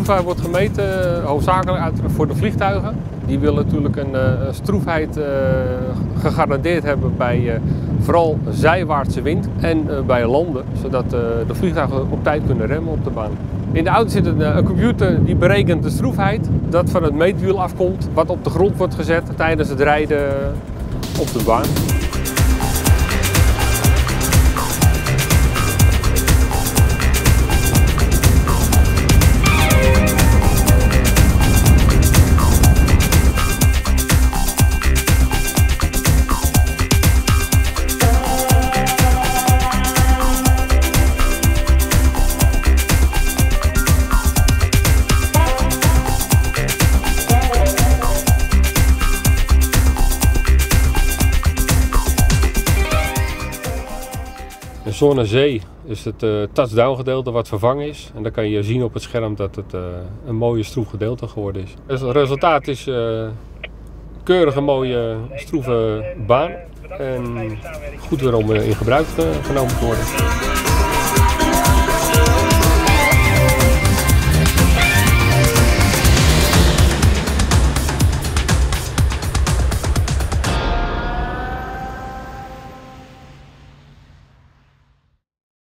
stroefheid wordt gemeten hoofdzakelijk voor de vliegtuigen. Die willen natuurlijk een stroefheid gegarandeerd hebben bij vooral zijwaartse wind en bij landen, zodat de vliegtuigen op tijd kunnen remmen op de baan. In de auto zit een computer die berekent de stroefheid dat van het meetwiel afkomt, wat op de grond wordt gezet tijdens het rijden op de baan. De zone zee is het touchdown gedeelte wat vervangen is. En dan kan je zien op het scherm dat het een mooie stroef gedeelte geworden is. Dus het resultaat is keurige mooie stroeve baan. En goed weer om in gebruik genomen te worden.